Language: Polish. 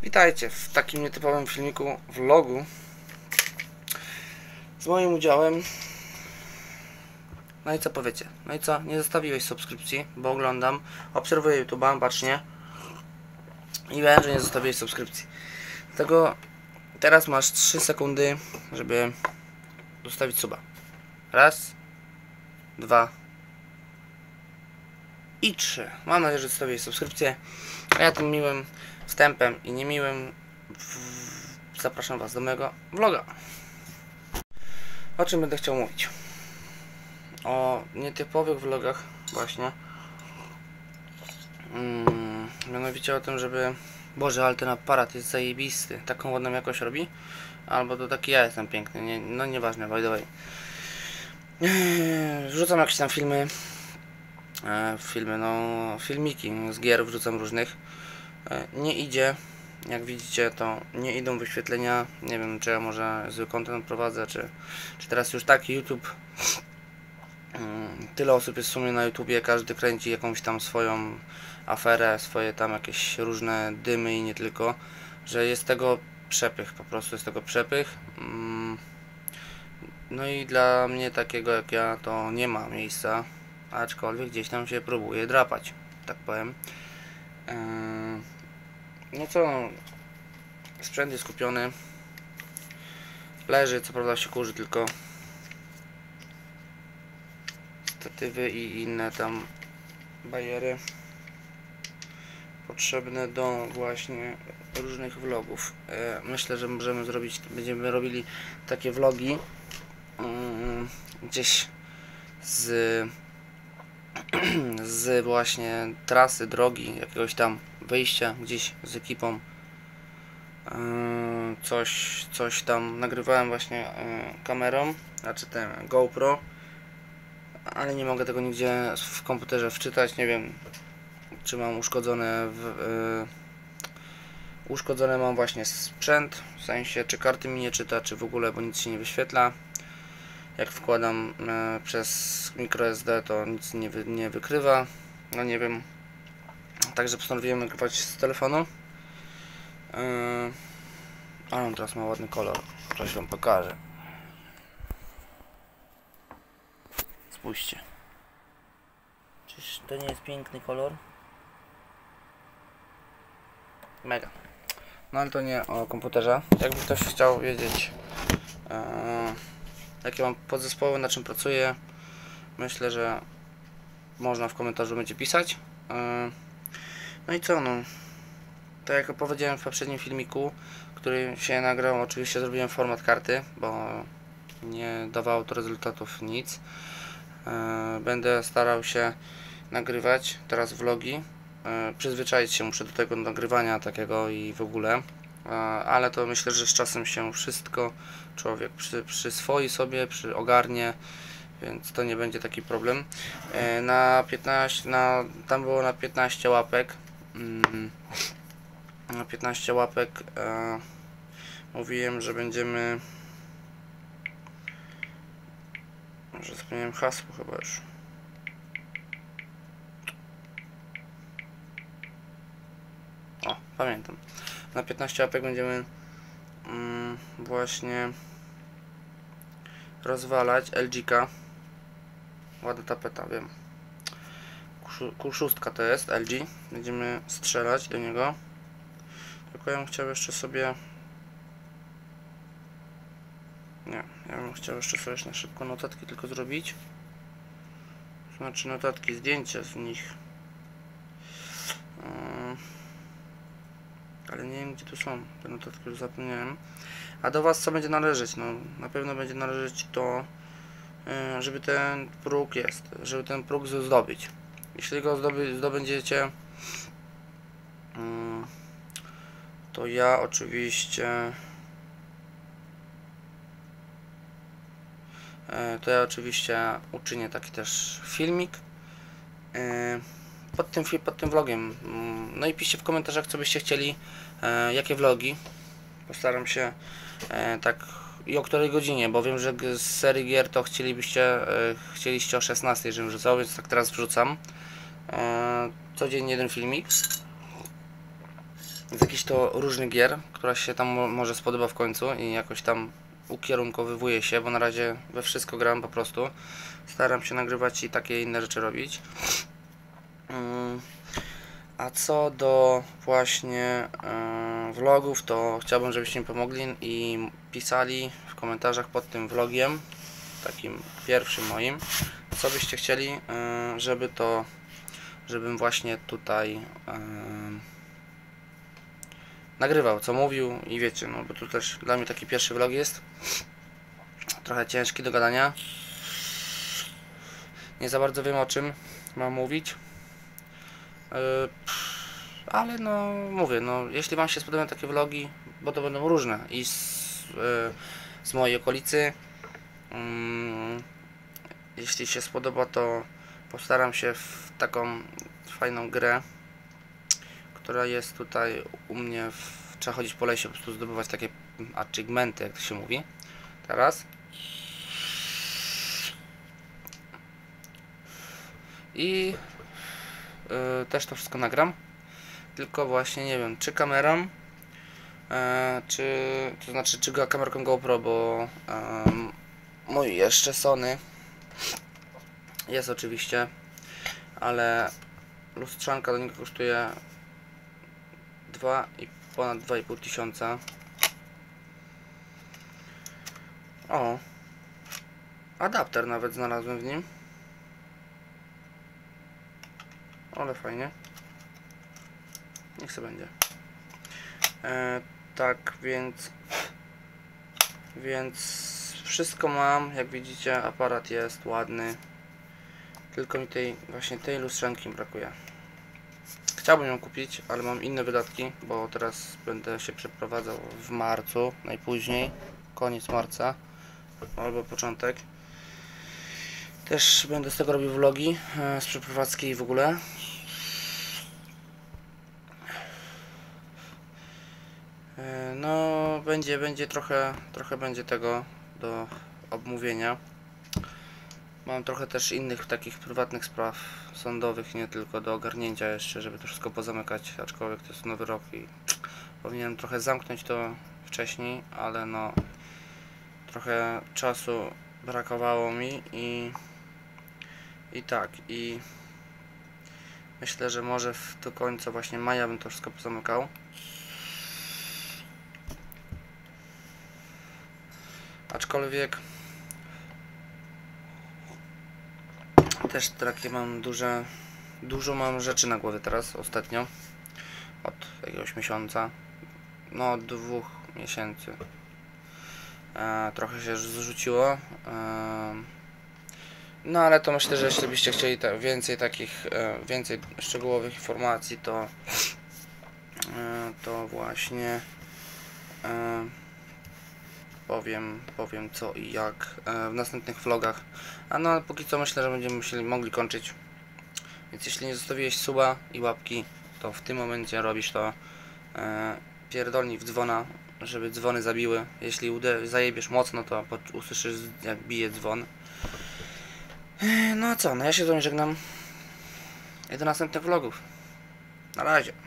Witajcie w takim nietypowym filmiku, vlogu z moim udziałem. No i co powiecie? No i co? Nie zostawiłeś subskrypcji, bo oglądam, obserwuję YouTube'a bacznie i wiem, że nie zostawiłeś subskrypcji. Dlatego teraz masz 3 sekundy, żeby zostawić suba. Raz, 2 i 3. Mam nadzieję, że zostawiłeś subskrypcję. A ja tym miłym wstępem i niemiłym zapraszam Was do mojego vloga. O czym będę chciał mówić? O nietypowych vlogach właśnie. Mianowicie o tym, żeby... Boże, ale ten aparat jest zajebisty. Taką ładną jakość robi. Albo to taki ja jestem piękny. Nie, no nieważne, by the way. Wrzucam jakieś tam filmiki z gier wrzucam różnych. Nie idzie, jak widzicie, to nie idą wyświetlenia. Nie wiem, czy ja może zły content prowadzę, czy teraz już taki YouTube. Tyle osób jest w sumie na YouTubie, każdy kręci jakąś tam swoją aferę, swoje tam jakieś różne dymy i nie tylko, że jest tego przepych, po prostu jest tego przepych. No i dla mnie takiego jak ja to nie ma miejsca, aczkolwiek gdzieś tam się próbuje drapać, tak powiem. No co, sprzęt jest kupiony, leży, co prawda się kurzy tylko statywy i inne tam bajery potrzebne do właśnie różnych vlogów. Myślę, że będziemy robili takie vlogi gdzieś z właśnie trasy, drogi, jakiegoś tam wyjścia gdzieś z ekipą. Coś tam nagrywałem właśnie kamerą, znaczy ten GoPro, ale nie mogę tego nigdzie w komputerze wczytać. Nie wiem, czy mam uszkodzone mam właśnie sprzęt, w sensie czy karty mi nie czyta, czy w ogóle, bo nic się nie wyświetla. Jak wkładam przez microSD, to nic nie wykrywa. No nie wiem, także postanowiłem nagrywać z telefonu. Ale on teraz ma ładny kolor, coś wam pokażę. Spójrzcie, czyż to nie jest piękny kolor? Mega. No ale to nie o komputerze. Jakby ktoś chciał wiedzieć jakie mam podzespoły, na czym pracuję, myślę, że można w komentarzu będzie pisać. No i co, no tak jak opowiedziałem w poprzednim filmiku, który się nagrał, oczywiście zrobiłem format karty, bo nie dawało to rezultatów nic. Będę starał się nagrywać teraz vlogi, przyzwyczaić się muszę do tego nagrywania takiego i w ogóle, ale to myślę, że z czasem się wszystko człowiek przyswoi sobie, ogarnie, więc to nie będzie taki problem. Tam było na 15 łapek. Na 15 łapek mówiłem, że będziemy... Może zapomniałem hasło chyba już. O, pamiętam. Na 15 łapek będziemy właśnie rozwalać LG-ka. Ładna tapeta, wiem. Q6 to jest LG. Będziemy strzelać do niego. Tylko ja bym chciał jeszcze sobie... Nie, ja bym chciał jeszcze sobie na szybko notatki tylko zrobić. Znaczy notatki, zdjęcia z nich. Ale nie wiem, gdzie tu są te notatki, już zapomniałem. A do Was co będzie należeć? No, na pewno będzie należeć to, żeby ten próg zdobyć. Jeśli go zdobędziecie, to ja oczywiście uczynię taki też filmik pod tym vlogiem. No i piszcie w komentarzach, co byście chcieli, jakie vlogi. Postaram się tak i o której godzinie, bo wiem, że z serii gier to chcieliście o 16, żebym wrzucał, więc tak teraz wrzucam codziennie jeden filmik. z jakichś to różnych gier, która się tam może spodoba w końcu i jakoś tam ukierunkowywuję się, bo na razie we wszystko gram po prostu. Staram się nagrywać i takie inne rzeczy robić. A co do właśnie vlogów, to chciałbym, żebyście mi pomogli i pisali w komentarzach pod tym vlogiem, takim pierwszym moim, co byście chcieli, żebym właśnie tutaj nagrywał, co mówił i wiecie, no bo tu też dla mnie taki pierwszy vlog jest trochę ciężki do gadania, nie za bardzo wiem, o czym mam mówić, ale no mówię, no jeśli wam się spodobają takie vlogi, bo to będą różne i z mojej okolicy, jeśli się spodoba, to postaram się w taką fajną grę, która jest tutaj u mnie, trzeba chodzić po lesie, po prostu zdobywać takie achievementy, jak to się mówi teraz. I też to wszystko nagram, tylko właśnie nie wiem, czy kamerą, czy kamerką GoPro, bo mój jeszcze Sony jest oczywiście, ale lustrzanka do niego kosztuje ponad 2,5 tysiąca. O, adapter nawet znalazłem w nim, ale fajnie, niech sobie będzie. Tak, więc wszystko mam, jak widzicie, aparat jest ładny, tylko mi tej lustrzanki brakuje. Chciałbym ją kupić, ale mam inne wydatki, bo teraz będę się przeprowadzał w marcu, najpóźniej, koniec marca albo początek. Też będę z tego robił vlogi, z przeprowadzki i w ogóle. No będzie trochę będzie tego do omówienia. Mam trochę też innych takich prywatnych spraw sądowych, nie tylko do ogarnięcia jeszcze, żeby to wszystko pozamykać, aczkolwiek to jest nowy rok i powinienem trochę zamknąć to wcześniej, ale no trochę czasu brakowało mi i myślę, że może do końca właśnie maja bym to wszystko pozamykał. Aczkolwiek też takie mam dużo mam rzeczy na głowie teraz ostatnio, od jakiegoś miesiąca, no od 2 miesięcy, trochę się zrzuciło, no ale to myślę, że jeśli byście chcieli więcej szczegółowych informacji, to właśnie powiem co i jak w następnych vlogach. A no póki co myślę, że będziemy mogli kończyć. Więc jeśli nie zostawiłeś suba i łapki, to w tym momencie robisz to. Pierdolnij w dzwona, żeby dzwony zabiły. Jeśli zajebiesz mocno, to usłyszysz, jak bije dzwon. No a co, no ja się z wami żegnam i do następnych vlogów. Na razie.